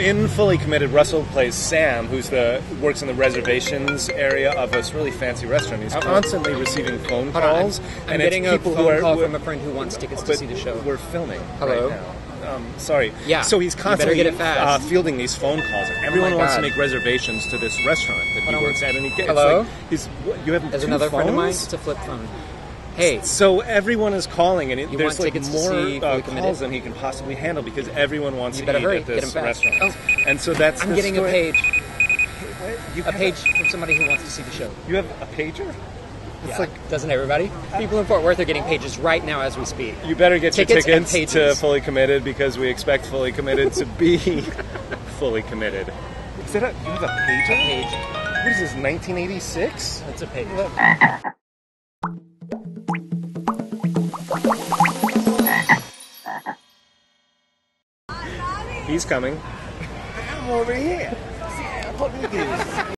in Fully Committed, Russell plays Sam, works in the reservations area of this really fancy restaurant. He's constantly receiving phone calls. I'm getting a phone call from a friend who wants tickets to see the show. We're filming Hello? right now. Sorry. Yeah. So he's constantly get it fast. fielding these phone calls. And everyone wants to make reservations to this restaurant that he works at. And he gets, Hello? You have There's two another phones? friend of mine. It's a flip phone. Hey. So everyone is calling, and there's like more calls than he can possibly handle because everyone wants to eat hurry. at this Get him fast. restaurant. Oh. And so that's I'm getting story. a page. A page from somebody who wants to see the show. You have a pager? It's doesn't everybody? People in Fort Worth are getting pages right now as we speak. You better get Tickets your tickets to pages. Fully Committed because we expect Fully Committed to be fully committed. You have a pager? A page. What is this, 1986? That's a page. He's coming. I'm over here. See, what do you do?